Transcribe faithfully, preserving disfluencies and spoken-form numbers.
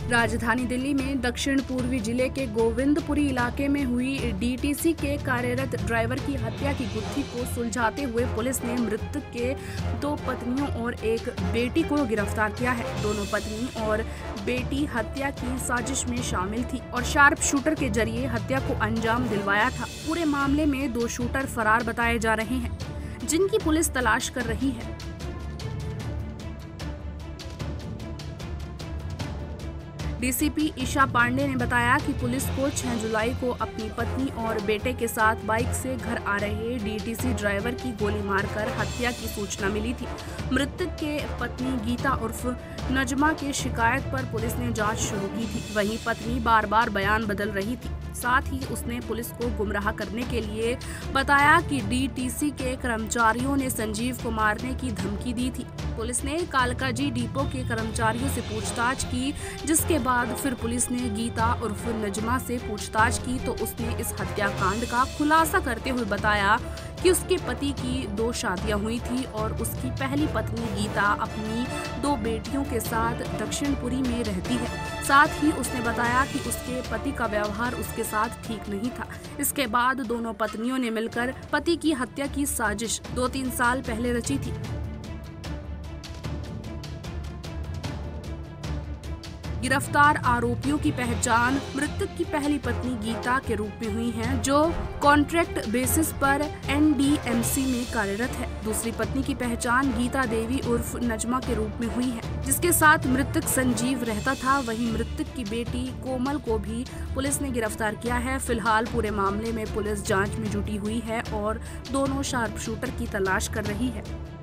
राजधानी दिल्ली में दक्षिण पूर्वी जिले के गोविंदपुरी इलाके में हुई डीटीसी के कार्यरत ड्राइवर की हत्या की गुत्थी को सुलझाते हुए पुलिस ने मृतक के दो पत्नियों और एक बेटी को गिरफ्तार किया है। दोनों पत्नी और बेटी हत्या की साजिश में शामिल थी और शार्प शूटर के जरिए हत्या को अंजाम दिलवाया था। पूरे मामले में दो शूटर फरार बताए जा रहे हैं, जिनकी पुलिस तलाश कर रही है। डीसीपी ईशा पांडे ने बताया कि पुलिस को छह जुलाई को अपनी पत्नी और बेटे के साथ बाइक से घर आ रहे डीटीसी ड्राइवर की गोली मारकर हत्या की सूचना मिली थी। मृतक के पत्नी गीता उर्फ नजमा की शिकायत पर पुलिस ने जांच शुरू की थी। वहीं पत्नी बार बार बयान बदल रही थी। साथ ही उसने पुलिस को गुमराह करने के लिए बताया कि डीटीसी के कर्मचारियों ने संजीव को मारने की धमकी दी थी। पुलिस ने कालकाजी डिपो के कर्मचारियों से पूछताछ की, जिसके बाद फिर पुलिस ने गीता उर्फ नजमा से पूछताछ की तो उसने इस हत्याकांड का खुलासा करते हुए बताया कि उसके पति की दो शादियां हुई थी और उसकी पहली पत्नी गीता अपनी दो बेटियों के साथ दक्षिणपुरी में रहती है। साथ ही उसने बताया कि उसके पति का व्यवहार उसके साथ ठीक नहीं था। इसके बाद दोनों पत्नियों ने मिलकर पति की हत्या की साजिश दो तीन साल पहले रची थी। गिरफ्तार आरोपियों की पहचान मृतक की पहली पत्नी गीता के रूप में हुई है, जो कॉन्ट्रैक्ट बेसिस पर एनडीएमसी में कार्यरत है। दूसरी पत्नी की पहचान गीता देवी उर्फ नजमा के रूप में हुई है, जिसके साथ मृतक संजीव रहता था। वहीं मृतक की बेटी कोमल को भी पुलिस ने गिरफ्तार किया है। फिलहाल पूरे मामले में पुलिस जांच में जुटी हुई है और दोनों शार्प शूटर की तलाश कर रही है।